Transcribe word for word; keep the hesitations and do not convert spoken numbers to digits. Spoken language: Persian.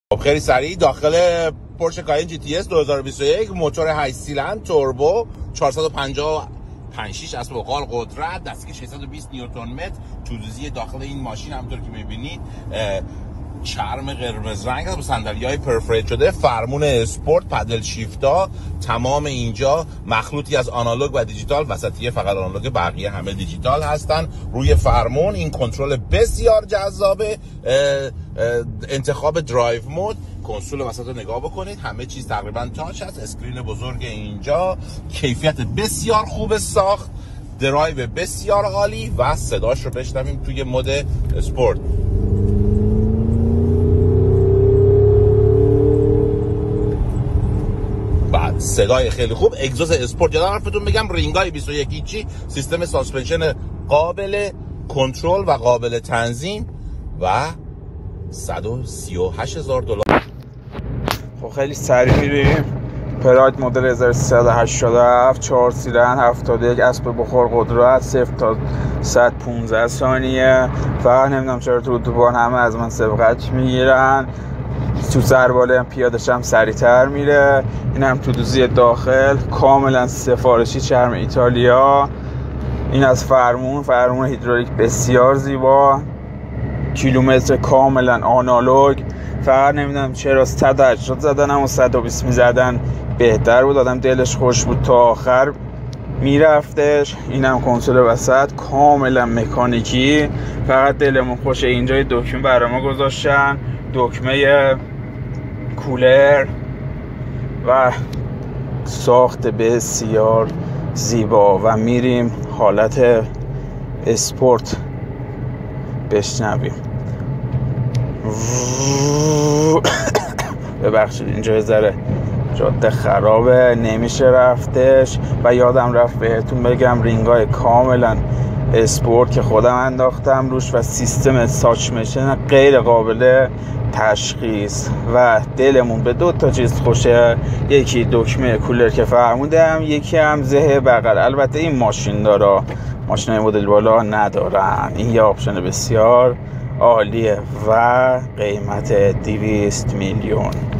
خب خیلی سریع داخل پورشه کاین جی تی اس دو هزار و بیست و یک، موتور هشت سیلندر توربو، چهارصد و پنجاه و پنج شش اسب بغال قدرت، دستگاه ششصد و بیست نیوتن متر. توزیع داخل این ماشین همونطور که می‌بینید چرم قرمز رنگ با صندلی‌های پرفوریت شده، فرمون اسپورت، پدل شیفتا، تمام اینجا مخلوطی از آنالوگ و دیجیتال، وسطیه فقط آنالوگ، بقیه همه دیجیتال هستن. روی فرمون این کنترل بسیار جذابه، انتخاب درایو مود، کنسول وسط رو نگاه بکنید، همه چیز تقریبا تاچ هست، اسکرین بزرگ اینجا، کیفیت بسیار خوب ساخت، درایو بسیار عالی و صداش رو بشنویم توی مود اسپورت. بعد صدای خیلی خوب، اگزوز اسپورت. یادم رفتون بگم رینگای بیست و یک اینچی، سیستم ساسپنشن قابل کنترل و قابل تنظیم و صد و سی و هشت هزار دلار. خب خیلی سریع میریم. پراید مدل هزار و سیصد و هشتاد و هفت، چهار سیلندر، هفتاد و یک اسب بخور قدرت، صفر تا صد و پانزده ثانیه. فقط نمیدونم چرا تو اتوبان همه از من سبقت میگیرن، تو سرباله هم پیادش هم سریعتر میره. این هم تو دوزی داخل کاملا سفارشی، چرم ایتالیا. این از فرمون فرمون هیدرولیک بسیار زیبا، کیلومتر کاملا آنالوگ. فقط نمیدونم چرا صد و هشتاد زدن اما صد و بیست میزدن بهتر بود، آدم دلش خوش بود تا آخر میرفتش. این هم کنسول وسط کاملا مکانیکی، فقط دلمون خوشه اینجا دکمه برای ما گذاشتن، دکمه کولر و ساخت بسیار زیبا. و میریم حالت اسپورت بشنویم. ببخشید اینجا یه ذره جاده خرابه نمیشه رفتش. و یادم رفت بهتون بگم رینگای کاملا اسپورت که خودم انداختم روش و سیستم ساسپنشن غیر قابل تشخیص. و دلمون به دو تا چیز خوشه، یکی دکمه کولر که فرمودم، یکی هم زه بغل. البته این ماشین دارا ماشین مدل بالا ندارن، این یه آپشن بسیار عالیه و قیمت دویست میلیون.